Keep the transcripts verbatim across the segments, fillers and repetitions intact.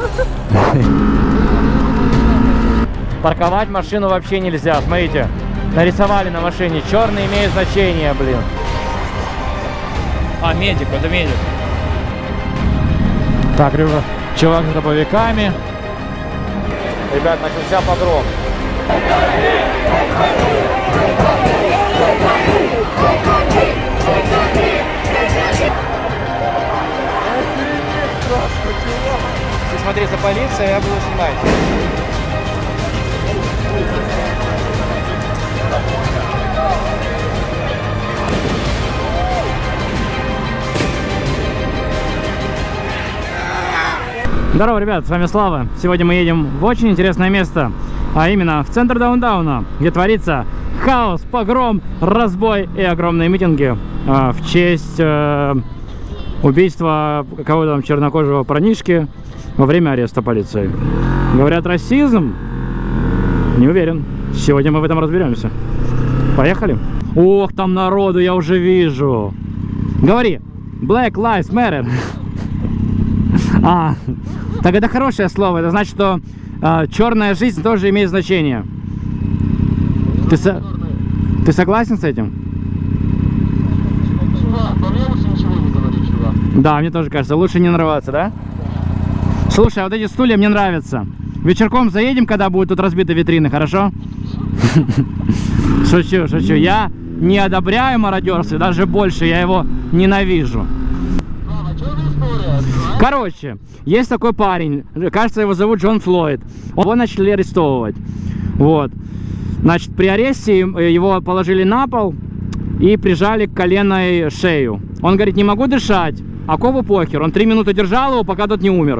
Парковать машину вообще нельзя. Смотрите, нарисовали на машине. Черный имеет значение, блин. А, медик, это медик. Так, ребят, чувак с дробовиками. Ребят, начался погром. Если смотреть за полицией, я буду снимать. Здорово, ребят, с вами Слава. Сегодня мы едем в очень интересное место, а именно в центр даунтауна, где творится хаос, погром, разбой и огромные митинги э, в честь э, убийства кого-то там чернокожего парнишки во время ареста полиции. Говорят, расизм? Не уверен. Сегодня мы в этом разберемся. Поехали. Ох, там народу я уже вижу. Говори. Black Lives Matter. А, так это хорошее слово. Это значит, что э, черная жизнь тоже имеет значение. Ты, со... Ты согласен с этим? Чувак, по мне лучше ничего не говори, чувак. Да, мне тоже кажется. Лучше не нарываться, да? Слушай, а вот эти стулья мне нравятся. Вечерком заедем, когда будут тут разбиты витрины, хорошо? Шучу, шучу. Я не одобряю мародерство, даже больше, я его ненавижу. Короче, есть такой парень, кажется, его зовут Джон Флойд. Его начали арестовывать. Вот. Значит, при аресте его положили на пол и прижали к коленной шею. Он говорит, не могу дышать, а Кову похер. Он три минуты держал его, пока тот не умер.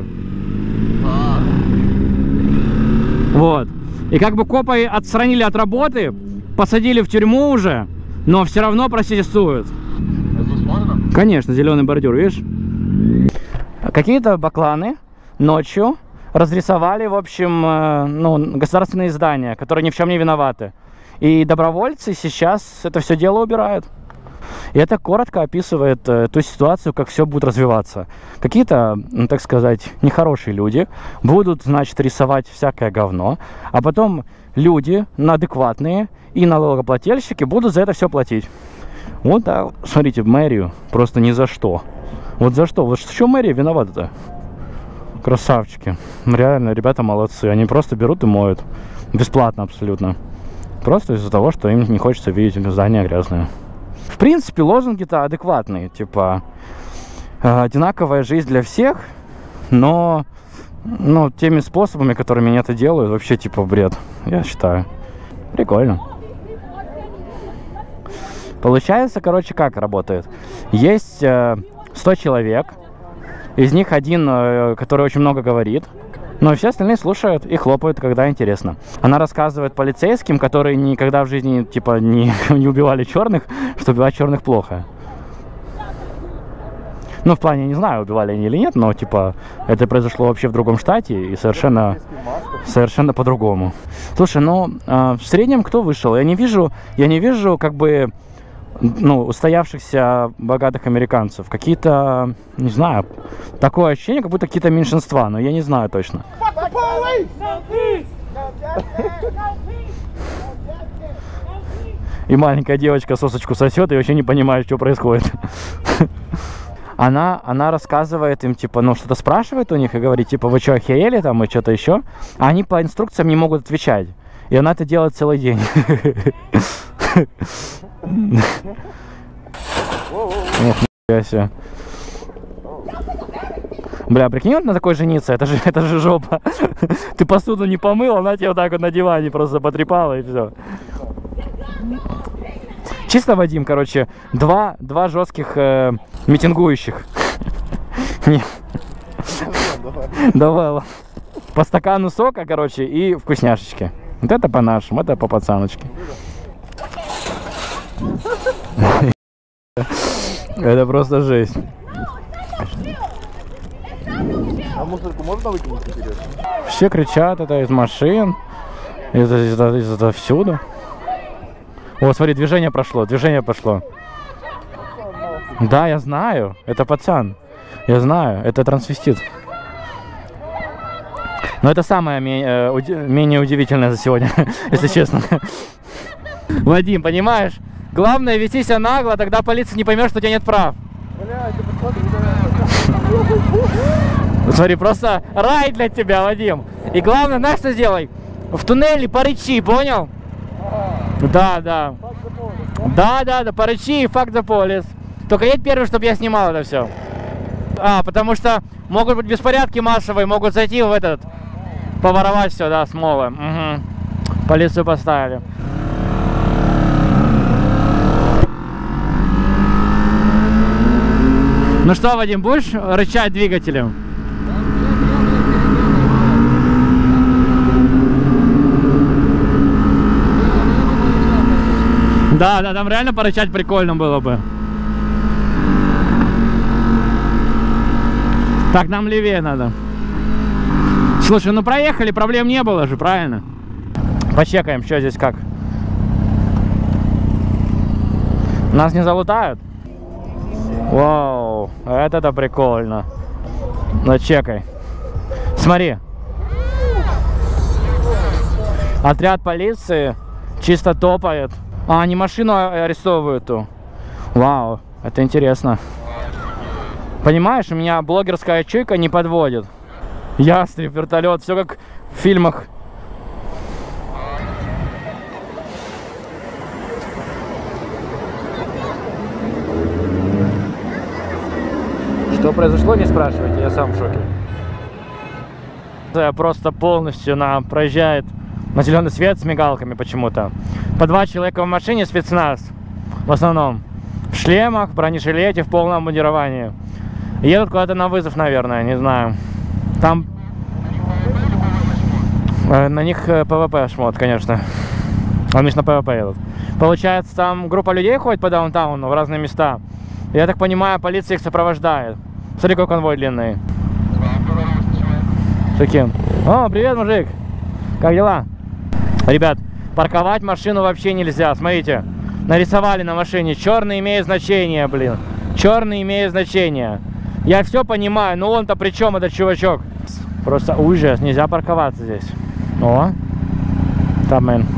Вот. И как бы копы отстранили от работы, посадили в тюрьму уже, но все равно протестуют. Конечно, зеленый бордюр, видишь? Какие-то бакланы ночью разрисовали, в общем, ну, государственные здания, которые ни в чем не виноваты. И добровольцы сейчас это все дело убирают. И это коротко описывает ту ситуацию, как все будет развиваться. Какие-то, ну, так сказать, нехорошие люди будут, значит, рисовать всякое говно, а потом люди адекватные и налогоплательщики будут за это все платить. Вот, да, смотрите, мэрию просто ни за что. Вот за что? Вот что мэрия виновата-то? Красавчики. Реально, ребята молодцы. Они просто берут и моют. Бесплатно абсолютно. Просто из-за того, что им не хочется видеть здания грязные. В принципе, лозунги-то адекватные. Типа, одинаковая жизнь для всех, но, ну, теми способами, которыми они это делают, вообще типа бред, я считаю. Прикольно. Получается, короче, как работает? Есть э, сто человек, из них один, э, который очень много говорит, но все остальные слушают и хлопают, когда интересно. Она рассказывает полицейским, которые никогда в жизни типа не, не убивали черных, что убивать черных плохо. Ну, в плане, не знаю, убивали они или нет, но типа это произошло вообще в другом штате и совершенно, совершенно по-другому. Слушай, ну э, в среднем кто вышел? Я не вижу, я не вижу как бы, ну, устоявшихся богатых американцев. Какие-то, не знаю, такое ощущение, как будто какие-то меньшинства, но я не знаю точно. И маленькая девочка сосочку сосет и вообще не понимает, что происходит. Она, она рассказывает им, типа, ну, что-то спрашивает у них и говорит, типа, вы что, охерели там и что-то еще? А они по инструкциям не могут отвечать. И она это делает целый день. Ох, нихуя себе. Бля, прикинь, вот на такой жениться, это же, это же жопа. Ты посуду не помыл, она тебе вот так вот на диване просто потрепала и все. Чисто, Вадим, короче, два, два жестких э, митингующих. Не. Давай. По стакану сока, короче, и вкусняшечки. Вот это по-нашему, это по-пацаночке. Это просто жесть. А мусорку можно выкинуть, интересно? Все кричат это из машин, из, из, из, из, из всюду. О, смотри, движение прошло, движение пошло. Да, я знаю, это пацан. Я знаю, это трансвестит. Но это самое менее, уди менее удивительное за сегодня, если честно. Вадим, понимаешь? Главное вести себя нагло, тогда полиция не поймет, что у тебя нет прав. Смотри, просто рай для тебя, Вадим. И главное, знаешь, что сделай? В туннеле порычи, понял? Да, да. Да, да, да, порычи и факт за полис. Только едь первый, чтобы я снимал это все. А, потому что могут быть беспорядки массовые, могут зайти в этот, поворовать все, да, смолы. Угу. Полицию поставили. Ну что, Вадим, будешь рычать двигателем? Да, да, там реально порычать прикольно было бы. Так, нам левее надо. Слушай, ну проехали, проблем не было же, правильно? Почекаем, что здесь как. Нас не залутают? Вау, это-то прикольно. Ну, чекай. Смотри. Отряд полиции чисто топает. А, они машину арестовывают ту. Вау, это интересно. Понимаешь, у меня блогерская чуйка не подводит. Ястреб, вертолет, все как в фильмах. Что произошло, не спрашивайте, я сам в шоке. Просто полностью на, проезжает на зеленый свет с мигалками почему-то. По два человека в машине, спецназ. В основном в шлемах, в бронежилете, в полном обмундировании. Едут куда-то на вызов, наверное, не знаю. Там э, на них э, ПВП шмот, конечно. Они же на ПВП едут. Получается, там группа людей ходит по даунтауну в разные места. Я так понимаю, полиция их сопровождает. Смотри, какой конвой длинный. Таким. О, привет, мужик. Как дела? Ребят, парковать машину вообще нельзя. Смотрите, нарисовали на машине. Черный имеет значение, блин. Черный имеет значение. Я все понимаю, но он-то при чем, этот чувачок? Просто ужас, нельзя парковаться здесь. О, там, man.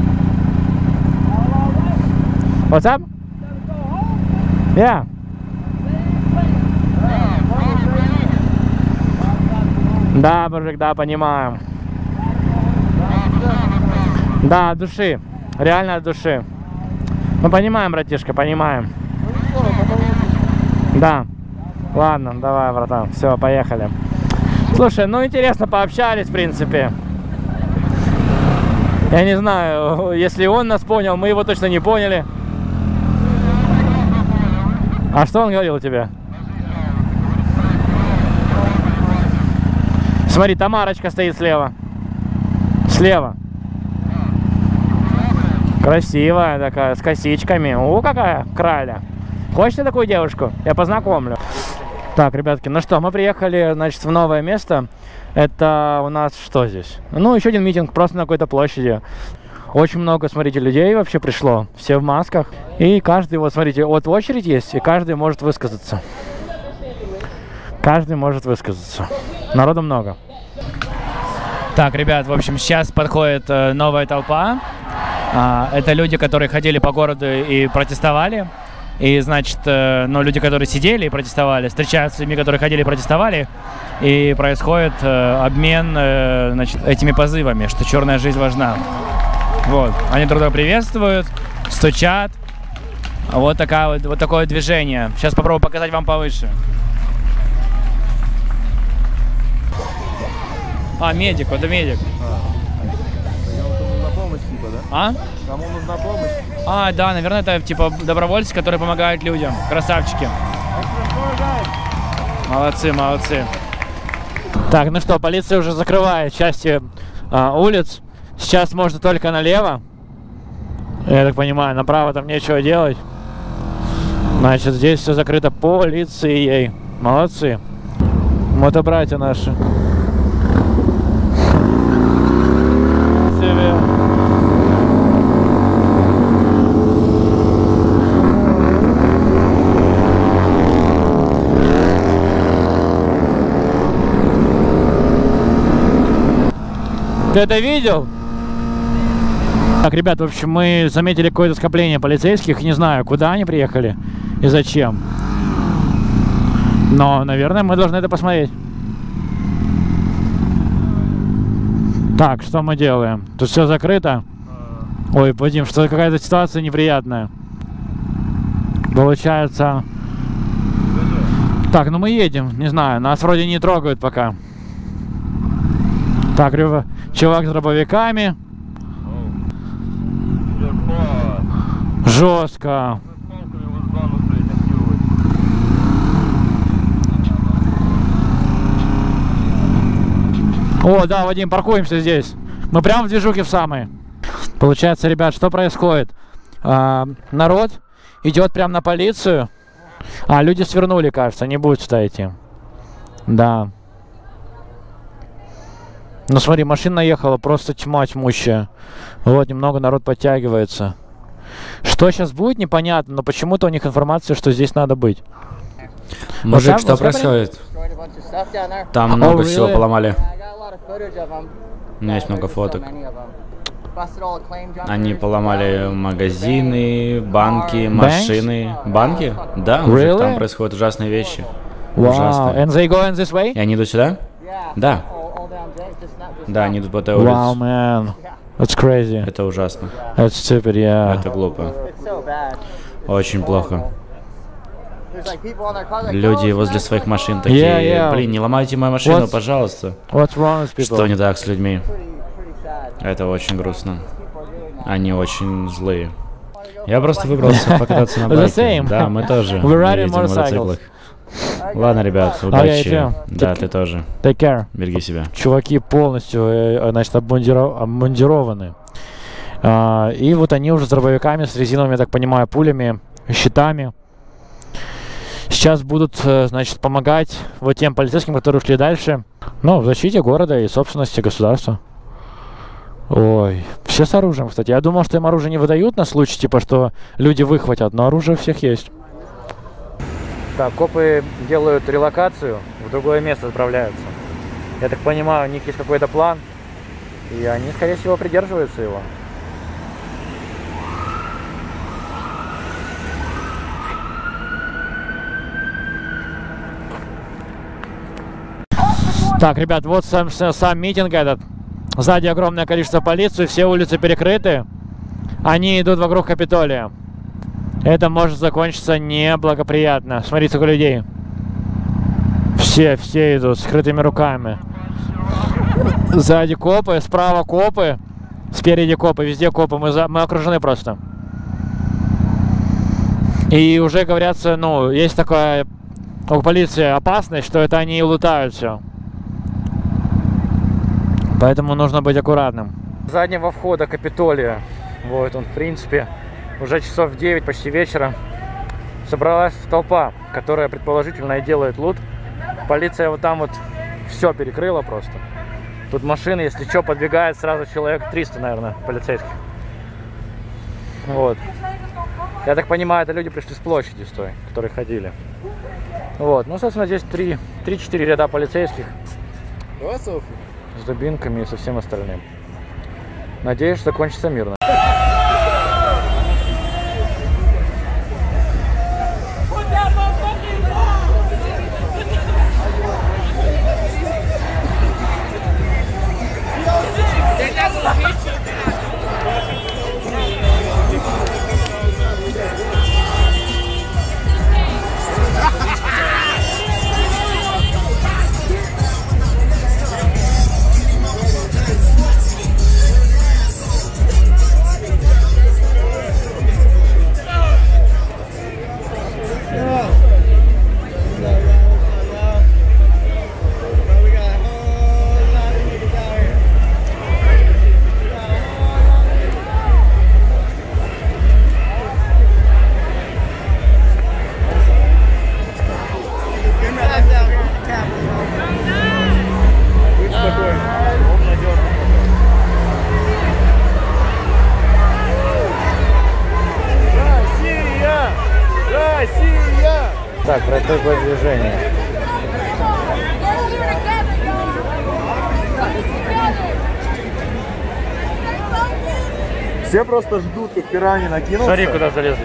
What's up? Yeah. Да, мужик, да, понимаю. Да, от души. Реально от души. Мы понимаем, братишка, понимаем. Да. Ладно, давай, братан. Все, поехали. Слушай, ну интересно, пообщались, в принципе. Я не знаю, если он нас понял, мы его точно не поняли. А что он говорил тебе? Смотри, Тамарочка стоит слева. Слева. Красивая такая, с косичками. О, какая краля. Хочешь ты такую девушку? Я познакомлю. Так, ребятки, ну что, мы приехали, значит, в новое место. Это у нас что здесь? Ну, еще один митинг, просто на какой-то площади. Очень много, смотрите, людей вообще пришло. Все в масках. И каждый, вот смотрите, вот очередь есть, и каждый может высказаться. Каждый может высказаться. Народу много. Так, ребят, в общем, сейчас подходит э, новая толпа. А, это люди, которые ходили по городу и протестовали. И, значит, э, ну, люди, которые сидели и протестовали, встречаются с людьми, которые ходили и протестовали. И происходит э, обмен э, значит, этими позывами, что черная жизнь важна. Вот. Они друг друга приветствуют, стучат. Вот, такая, вот, вот такое движение. Сейчас попробую показать вам повыше. А, медик, вот это медик. Кому нужна помощь, типа, да? А? Кому нужна помощь? А, да, наверное, это типа добровольцы, которые помогают людям. Красавчики. Молодцы, молодцы. Так, ну что, полиция уже закрывает части а, улиц. Сейчас можно только налево. Я так понимаю, направо там нечего делать. Значит, здесь все закрыто полицией. Молодцы. Мотобратья наши. Ты это видел? Так, ребят, в общем, мы заметили какое-то скопление полицейских. Не знаю, куда они приехали и зачем. Но, наверное, мы должны это посмотреть. Так, что мы делаем? Тут все закрыто. Ой, Вадим, что какая-то ситуация неприятная. Получается... Так, ну мы едем, не знаю, нас вроде не трогают пока. Так, чувак с дробовиками. Жестко. О, да, Вадим, паркуемся здесь. Мы прямо в движухе в самой. Получается, ребят, что происходит? А, народ идет прямо на полицию. А, люди свернули, кажется, не будет сюда идти. Да. Ну смотри, машина ехала, просто тьма тьмущая. Вот, немного народ подтягивается. Что сейчас будет, непонятно, но почему-то у них информация, что здесь надо быть. Мужик, вот что происходит? Там много oh, really? всего поломали. У меня есть много фоток. Они поломали магазины, банки, машины. Банки? Да, мужик, really? Там происходят ужасные вещи. Wow. Ужасные. And they go in this way? И они идут сюда? Да. Да, они идут по этой улице. Wow, man. That's crazy. Это ужасно. That's stupid, yeah. Это глупо. Очень плохо. Люди возле своих машин такие, yeah, yeah. Блин, не ломайте мою машину, what's, пожалуйста. What's wrong with people? Что не так с людьми? Это очень грустно. Они очень злые. Я просто выбрался покататься на байке. Да, мы тоже. Мы едем на мотоциклах. Ладно, ребят, удачи. Okay, да, ты тоже. Take care. Береги себя. Чуваки полностью, значит, обмундированы. А, и вот они уже с дробовиками, с резиновыми, я так понимаю, пулями, щитами. Сейчас будут, значит, помогать вот тем полицейским, которые ушли дальше. Ну, в защите города и собственности государства. Ой, все с оружием, кстати. Я думал, что им оружие не выдают на случай, типа, что люди выхватят, но оружие у всех есть. Так, копы делают релокацию, в другое место отправляются. Я так понимаю, у них есть какой-то план, и они, скорее всего, придерживаются его. Так, ребят, вот сам, сам митинг этот. Сзади огромное количество полиции, все улицы перекрыты. Они идут вокруг Капитолия. Это может закончиться неблагоприятно. Смотрите, сколько людей. Все, все идут с скрытыми руками. Сзади копы, справа копы, спереди копы, везде копы. Мы, за, мы окружены просто. И уже говорятся, ну, есть такая у полиции опасность, что это они и лутают все. Поэтому нужно быть аккуратным. С заднего входа Капитолия, вот он, в принципе, уже часов девять, почти вечера, собралась толпа, которая предположительно и делает лут. Полиция вот там вот все перекрыла просто. Тут машины, если что, подбегает сразу человек триста, наверное, полицейских. Вот. Я так понимаю, это люди пришли с площади, с той, которые ходили. Вот. Ну, собственно, здесь три-четыре ряда полицейских. С дубинками и со всем остальным. Надеюсь, что закончится мирно. Так, протокол движения. Все просто ждут, как пираньи накинутся. Смотри, куда залезли.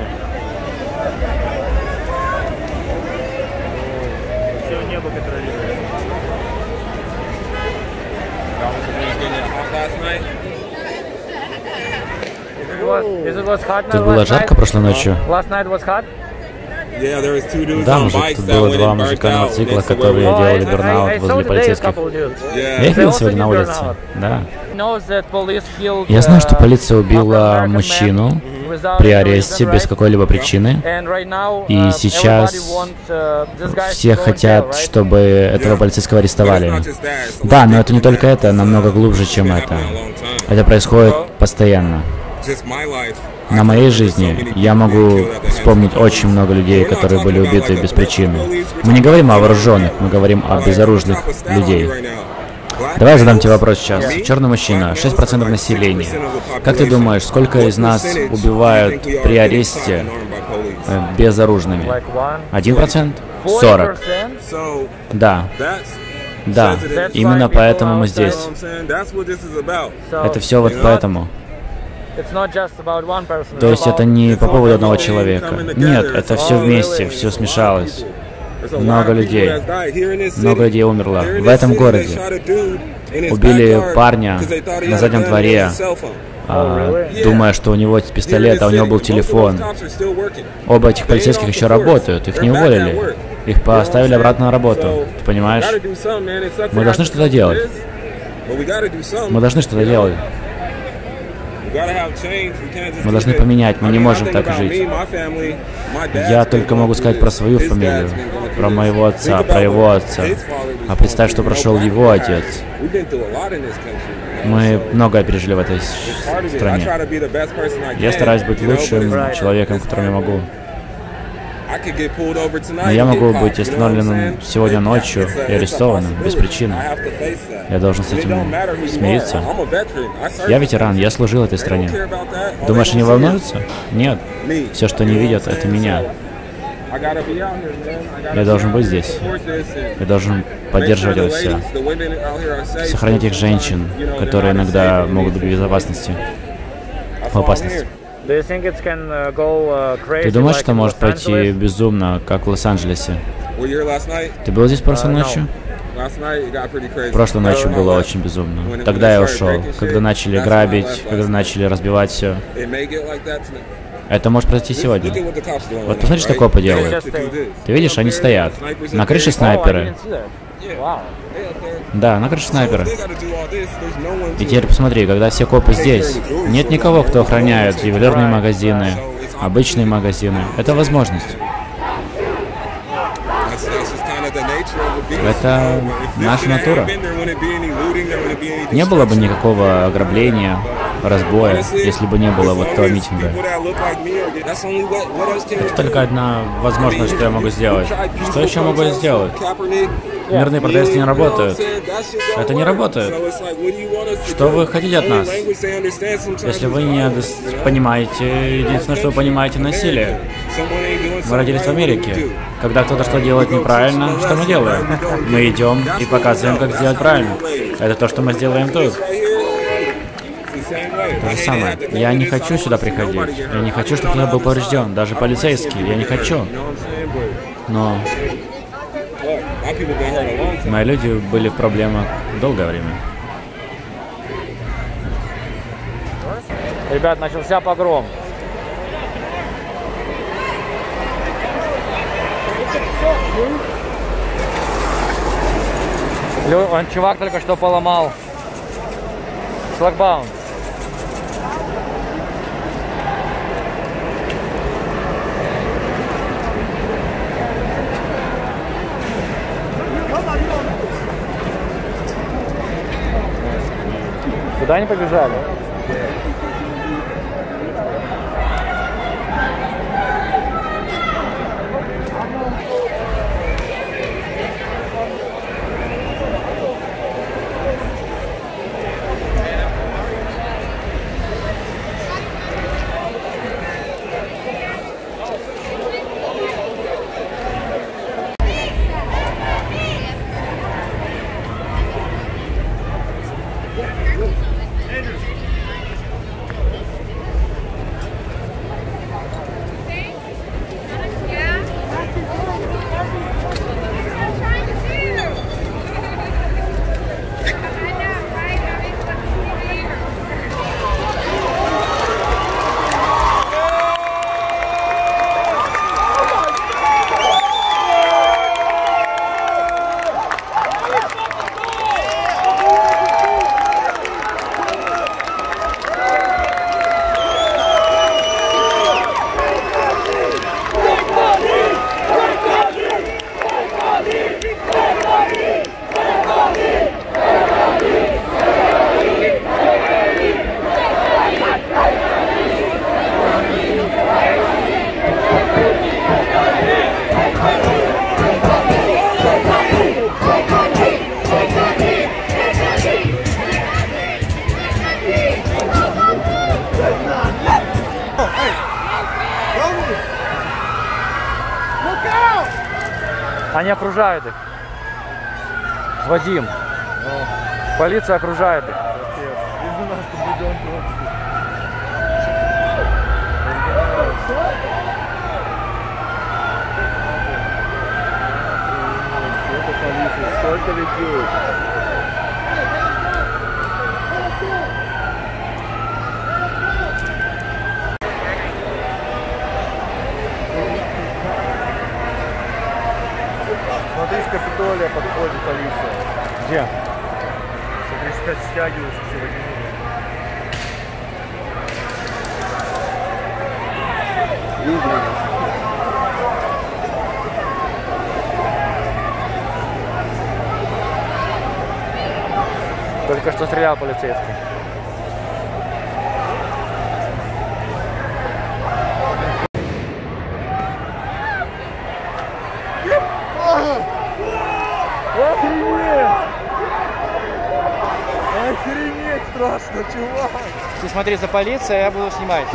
Все небо контролирует. Тут было жарко прошлой ночью. Да, мужик, тут было два мужика на мотоциклах, которые делали бернаут возле полицейских. Я их видел сегодня на улице, да. Я знаю, что полиция убила мужчину при аресте без какой-либо причины. И сейчас все хотят, чтобы этого полицейского арестовали. Да, но это не только это, намного глубже, чем это. Это происходит постоянно. На моей жизни я могу вспомнить очень много людей, которые были убиты без причины. Мы не говорим о вооруженных, мы говорим о безоружных людей. Давай я задам тебе вопрос сейчас. Черный мужчина, шесть процентов населения. Как ты думаешь, сколько из нас убивают при аресте э, безоружными? Один процент? Сорок. Да. Да, именно поэтому мы здесь. Это все вот поэтому. То есть это не по поводу одного человека. Нет, это все вместе, все смешалось. Много людей. Много людей умерло. В этом городе убили парня на заднем дворе, а, думая, что у него пистолет, а у него был телефон. Оба этих полицейских еще работают, их не уволили. Их поставили обратно на работу. Ты понимаешь? Мы должны что-то делать. Мы должны что-то делать. Мы должны поменять, мы не можем так жить. Я только могу сказать про свою фамилию, про моего отца, про его отца. А представь, что прошел его отец. Мы многое пережили в этой стране. Я стараюсь быть лучшим человеком, которым я могу. Но я могу быть остановленным сегодня ночью и арестованным без причины. Я должен с этим смириться. Я ветеран, я служил этой стране. Думаешь, они волнуются? Нет. Все, что они видят, это меня. Я должен быть здесь. Я должен поддерживать это все. Сохранять их женщин, которые иногда могут быть в безопасности. В опасности. Ты думаешь, что может пойти безумно, как в Лос-Анджелесе? Ты был здесь прошлой ночью? Прошлой ночью было очень безумно. Тогда я ушел. Когда начали грабить, когда начали разбивать все. Это может произойти сегодня. Вот посмотри, что копы делают. Ты видишь, они стоят. На крыше снайперы. Да, на крыше снайперы. И теперь посмотри, когда все копы здесь, нет никого, кто охраняет ювелирные магазины, обычные магазины. Это возможность. Это наша натура. Не было бы никакого ограбления, разбоя, если бы не было вот этого митинга. Это только одна возможность, что я могу сделать. Что еще могу сделать? Мирные протесты не работают. Это не работает. Что вы хотите от нас? Если вы не понимаете, единственное, что вы понимаете, насилие. Мы родились в Америке. Когда кто-то что делает неправильно, что мы делаем? Мы идем и показываем, как сделать правильно. Это то, что мы сделаем тут. То же самое. Я не хочу сюда приходить. Я не хочу, чтобы кто-то был поврежден. Даже полицейский. Я не хочу. Но мои люди были в проблемах долгое время. Ребят, начался погром. Он, чувак только что поломал шлагбаум. Куда они побежали? Они окружают их. Вадим. Полиция окружает их. Сколько людей? Смотри, с Капитолия подходит полиция. Где? Смотри, стягиваются сегодня. Видно. Только что стрелял полицейский. Охренеть! Охренеть страшно, чувак! Ты смотри за полицией, я буду снимать.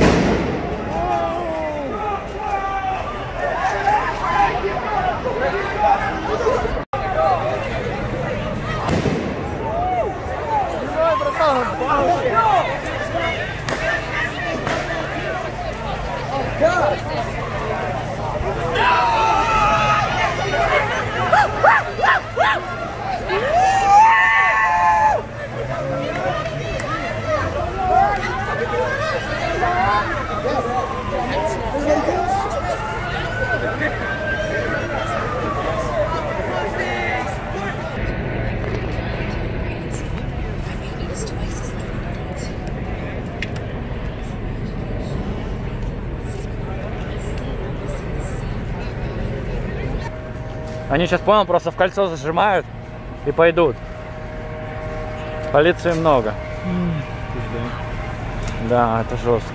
Они сейчас, понял, просто в кольцо зажимают и пойдут. Полиции много. Да, это жестко.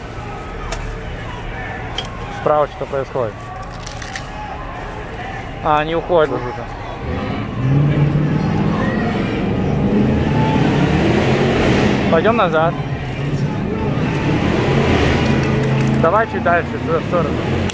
Справа что происходит? А, они уходят уже. Пойдем назад. Давай чуть дальше, в ту сторону.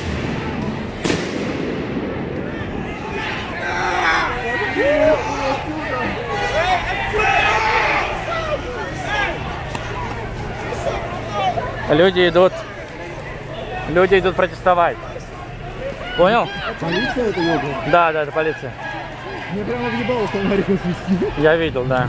Люди идут, люди идут протестовать. Понял? Полиция это его? Да, да, это полиция. Мне прямо въебало фонариком свести. Я видел, да.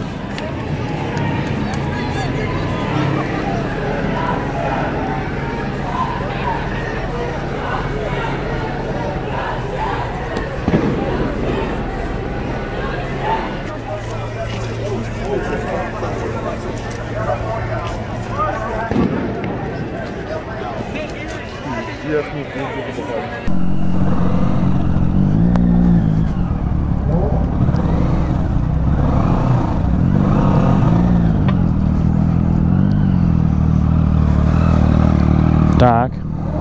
Так.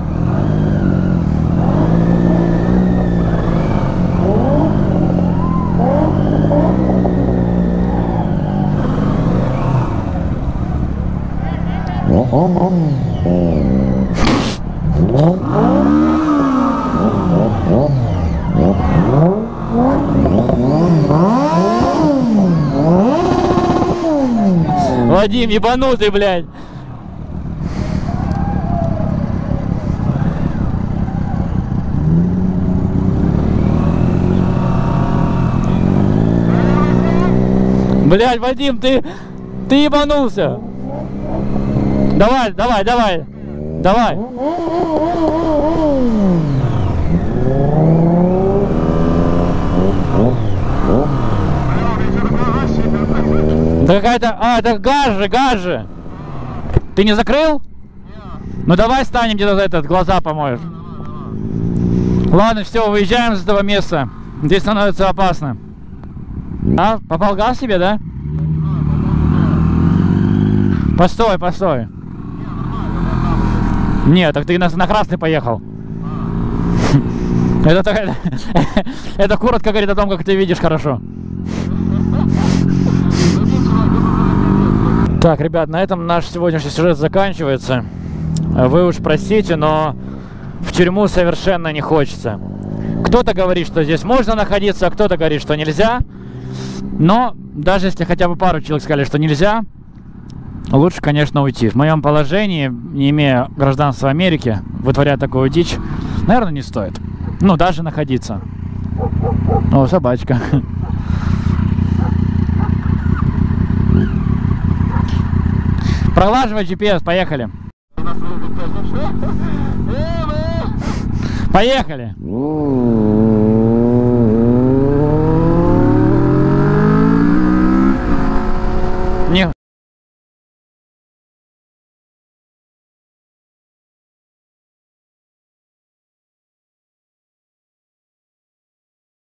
Вадим, ебанутый, блядь. Блядь, Вадим, ты, ты ебанулся. Давай, давай, давай, давай. Да какая-то, а, это газ же, газ же. Ты не закрыл? Ну давай станем где-то за этот, глаза помоешь. Ладно, все, выезжаем с этого места. Здесь становится опасно. А, попал газ себе, да? Постой, постой. Нет, так ты на, на красный поехал. Это, это, это коротко говорит о том, как ты видишь хорошо. Так, ребят, на этом наш сегодняшний сюжет заканчивается. Вы уж простите, но в тюрьму совершенно не хочется. Кто-то говорит, что здесь можно находиться, а кто-то говорит, что нельзя. Но даже если хотя бы пару человек сказали, что нельзя, лучше, конечно, уйти. В моем положении, не имея гражданства Америки, вытворять такую дичь, наверное, не стоит. Ну, даже находиться. О, собачка. Пролаживай джи пи эс, поехали. Поехали.